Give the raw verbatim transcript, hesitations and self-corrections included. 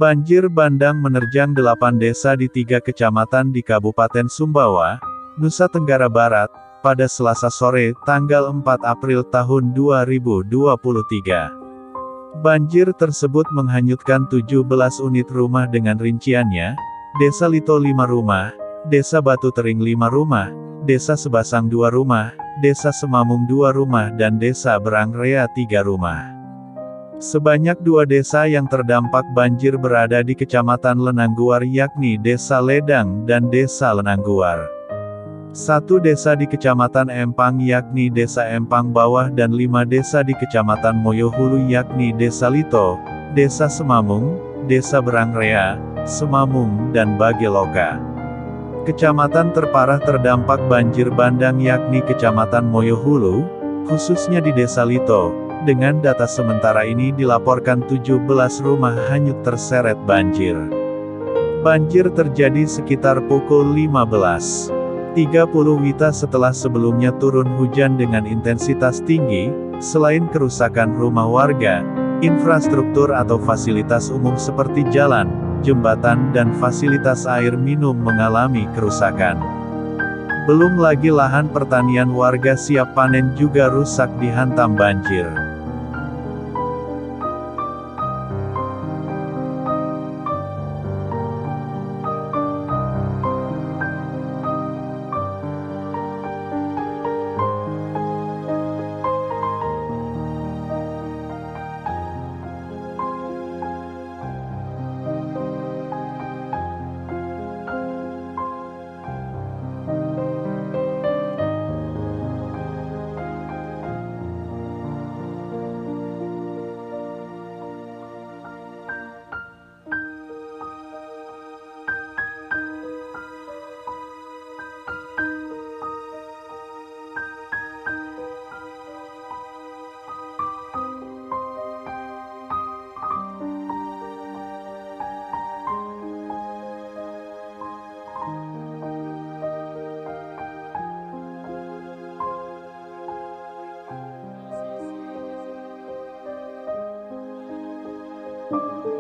Banjir bandang menerjang delapan desa di tiga kecamatan di Kabupaten Sumbawa, Nusa Tenggara Barat, pada Selasa sore, tanggal empat April tahun dua ribu dua puluh tiga. Banjir tersebut menghanyutkan tujuh belas unit rumah dengan rinciannya, Desa Lito lima rumah, Desa Batu Tering lima rumah, Desa Sebasang dua rumah, Desa Semamung dua rumah dan Desa Berangrea tiga rumah. Sebanyak dua desa yang terdampak banjir berada di Kecamatan Lenangguar yakni Desa Ledang dan Desa Lenangguar. Satu desa di Kecamatan Empang yakni Desa Empang Bawah dan lima desa di Kecamatan Moyohulu yakni Desa Lito, Desa Semamung, Desa Berangrea, Semamung dan Bageloka. Kecamatan terparah terdampak banjir bandang yakni Kecamatan Moyohulu, khususnya di Desa Lito. Dengan data sementara ini dilaporkan tujuh belas rumah hanyut terseret banjir. Banjir terjadi sekitar pukul lima belas tiga puluh WITA setelah sebelumnya turun hujan dengan intensitas tinggi. Selain kerusakan rumah warga, infrastruktur atau fasilitas umum seperti jalan, jembatan dan fasilitas air minum mengalami kerusakan. Belum lagi lahan pertanian warga siap panen juga rusak dihantam banjir. Thank you.